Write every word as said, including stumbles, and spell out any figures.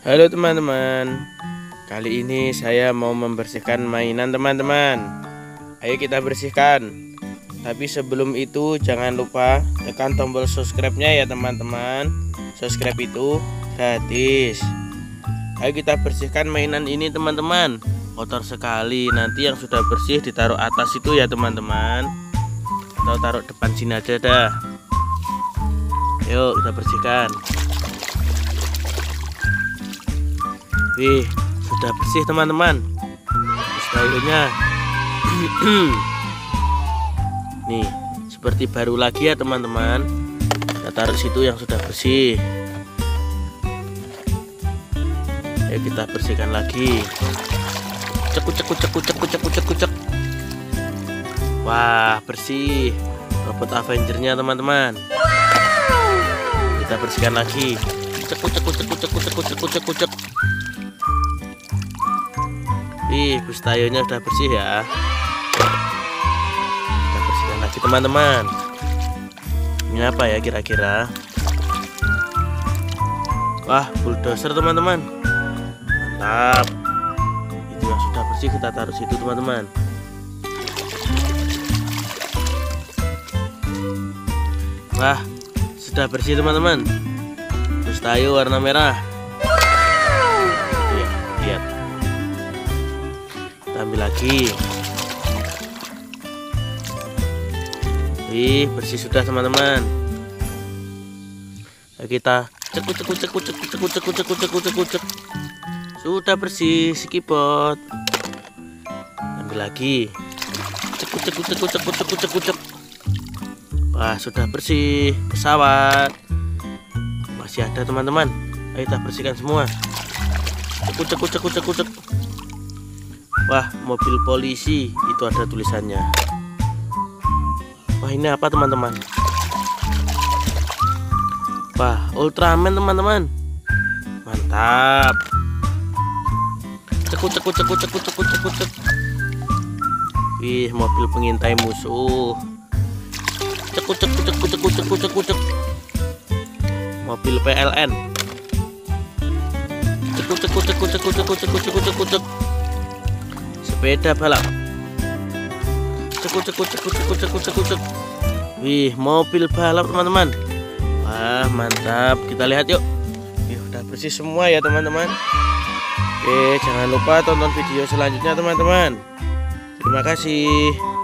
Halo teman-teman, kali ini saya mau membersihkan mainan teman-teman. Ayo kita bersihkan. Tapi sebelum itu jangan lupa tekan tombol subscribe-nya ya teman-teman. Subscribe itu gratis. Ayo kita bersihkan mainan ini teman-teman. Kotor sekali, nanti yang sudah bersih ditaruh atas itu ya teman-teman. Atau taruh depan sini aja dah. Yuk kita bersihkan. Wih, sudah bersih teman-teman. Stylenya nih seperti baru lagi ya teman-teman. Kita taruh situ yang sudah bersih. Ayo kita bersihkan lagi. Cek cek cek cek cek cek cek. Wah, bersih. Robot Avengernya teman-teman. Kita bersihkan lagi. Cek cek cek cek cek cek cek cek. Ih, bustayonya sudah bersih ya. Kita bersihkan lagi teman-teman. Ini apa ya kira-kira? Wah, bulldozer teman-teman. Mantap. Itu yang sudah bersih kita taruh situ teman-teman. Wah, sudah bersih teman-teman. Bustayo warna merah. Lihat, lihat. Ambil lagi. Ih, bersih sudah teman-teman. Kita cekut cekut cekut cekut cekut cekut cekut cekut cekut cek. Sudah bersih si keyboard. Ambil lagi. Cekut cekut cekut cekut cekut cekut cek. Wah, sudah bersih pesawat. Masih ada teman-teman. Ayo kita bersihkan semua. Cekut cekut cekut cekut cek. Wah, mobil polisi itu ada tulisannya. Wah, ini apa teman-teman? Wah, Ultraman teman-teman. Mantap. Cekut cekut cekut cekut cekut cekut cek. Wih, mobil pengintai musuh. Cekut cekut cekut cekut cekut cekut cek. Mobil P L N. Cekut cekut cekut cekut cekut cekut cekut cekut cek. Sepeda balap. Cekut cekut cekut cekut cekut cekut cek. Wih, mobil balap teman-teman. Wah, mantap. Kita lihat yuk. Wih, udah bersih semua ya teman-teman. Oke, jangan lupa tonton video selanjutnya teman-teman. Terima kasih.